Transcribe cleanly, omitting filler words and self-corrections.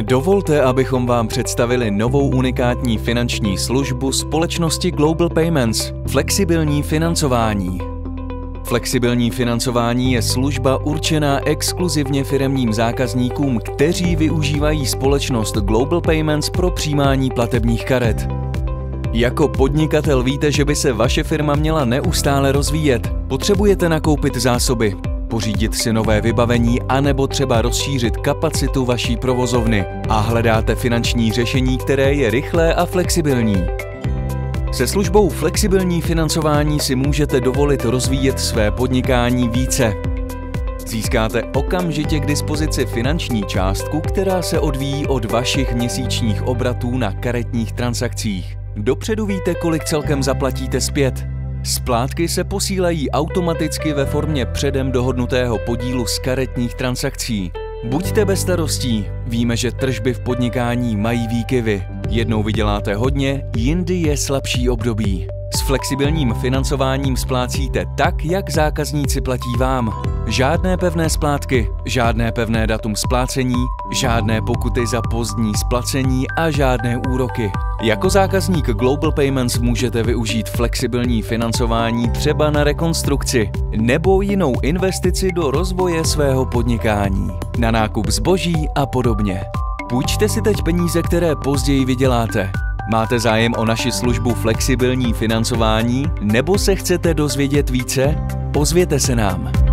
Dovolte, abychom vám představili novou unikátní finanční službu společnosti Global Payments – flexibilní financování. Flexibilní financování je služba určená exkluzivně firemním zákazníkům, kteří využívají společnost Global Payments pro přijímání platebních karet. Jako podnikatel víte, že by se vaše firma měla neustále rozvíjet. Potřebujete nakoupit zásoby, pořídit si nové vybavení anebo třeba rozšířit kapacitu vaší provozovny a hledáte finanční řešení, které je rychlé a flexibilní. Se službou flexibilní financování si můžete dovolit rozvíjet své podnikání více. Získáte okamžitě k dispozici finanční částku, která se odvíjí od vašich měsíčních obratů na karetních transakcích. Dopředu víte, kolik celkem zaplatíte zpět. Splátky se posílají automaticky ve formě předem dohodnutého podílu z karetních transakcí. Buďte bez starostí, víme, že tržby v podnikání mají výkyvy. Jednou vyděláte hodně, jindy je slabší období. S flexibilním financováním splácíte tak, jak zákazníci platí vám. Žádné pevné splátky, žádné pevné datum splácení, žádné pokuty za pozdní splacení a žádné úroky. Jako zákazník Global Payments můžete využít flexibilní financování třeba na rekonstrukci nebo jinou investici do rozvoje svého podnikání, na nákup zboží a podobně. Půjčte si teď peníze, které později vyděláte. Máte zájem o naši službu flexibilní financování nebo se chcete dozvědět více? Ozvěte se nám.